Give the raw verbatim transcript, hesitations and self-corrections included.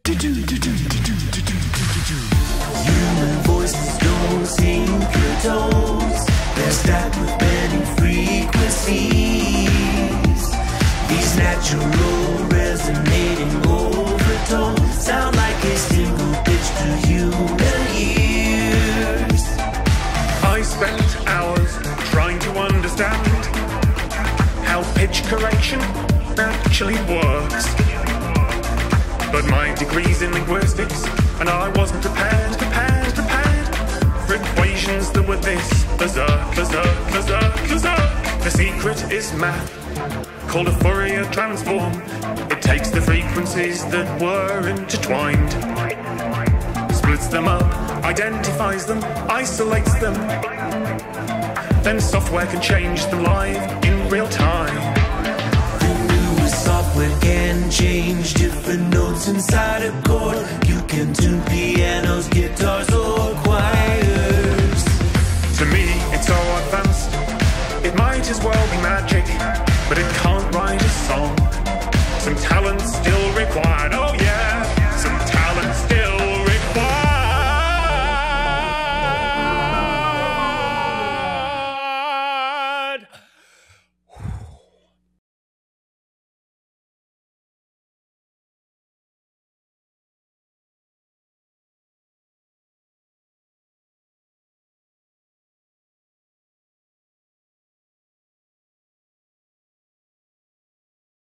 Human voices don't seem pure tones. They're stacked with many frequencies. These natural resonating overtones sound like a single pitch to human ears. I spent hours trying to understand how pitch correction actually works. But my degree's in linguistics, and I wasn't prepared, prepared, prepared for equations that were this berserk, berserk, berserk, berserk. The secret is math, called a Fourier transform. It takes the frequencies that were intertwined, splits them up, identifies them, isolates them. Then software can change them live in real time. Software can change different notes inside a chord. You can tune pianos, guitars, or choirs. To me, it's so advanced, it might as well be magic, but it can't write a song. Some talents